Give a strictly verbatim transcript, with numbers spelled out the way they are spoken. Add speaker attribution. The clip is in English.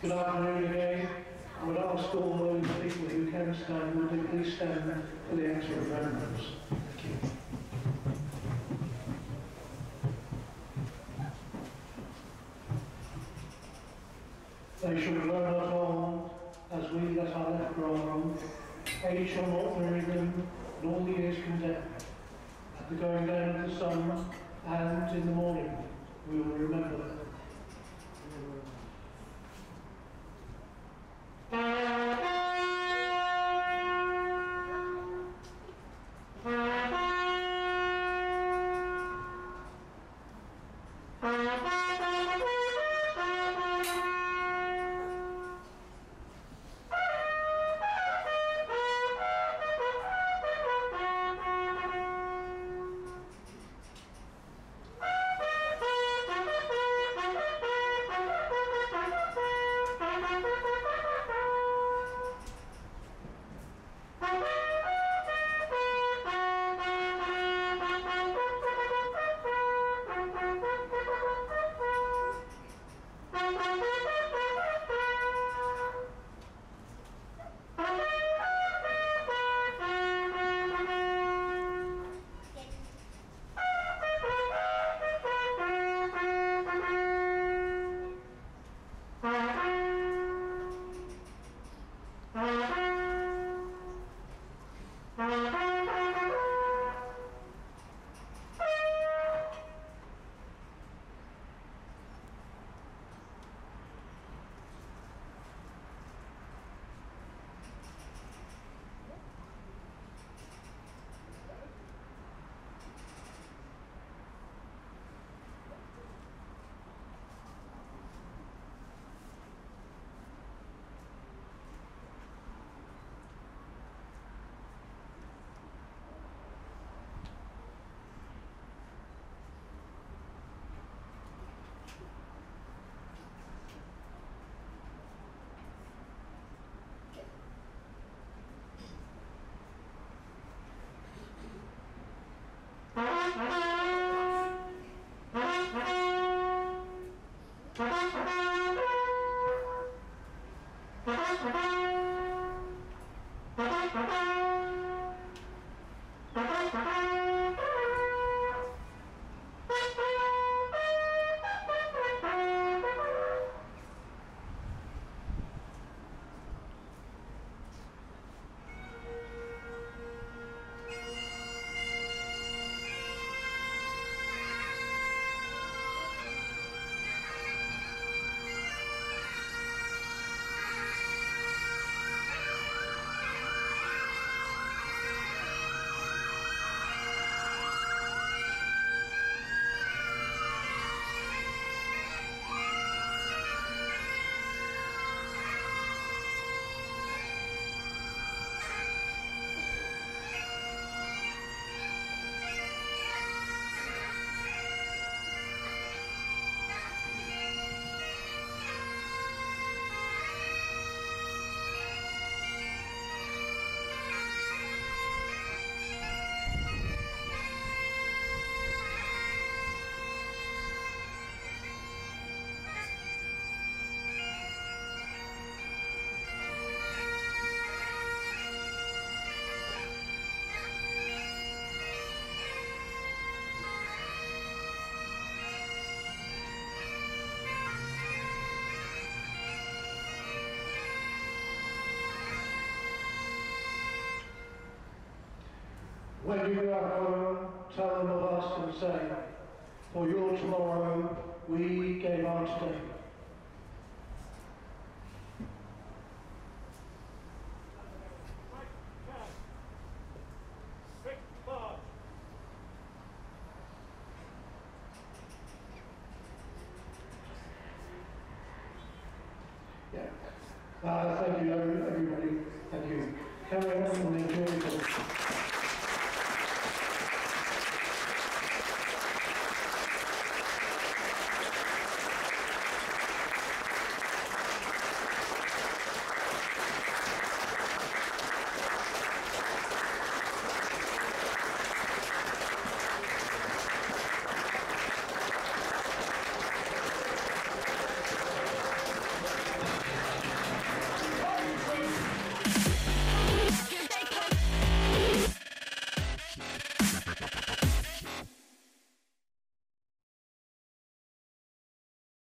Speaker 1: Good afternoon again. I would ask all those people who can stand, would they please stand for the act of remembrance. Thank you. They shall learn us on as we let our left grow. Age shall not weary them, nor the years condemn. At the going down of the sun and in the morning we will remember them. When you go home, tell them of us and say, for your tomorrow we gave our today. Yeah. Uh, thank you, everybody. Thank you. Carry on and enjoy yourself.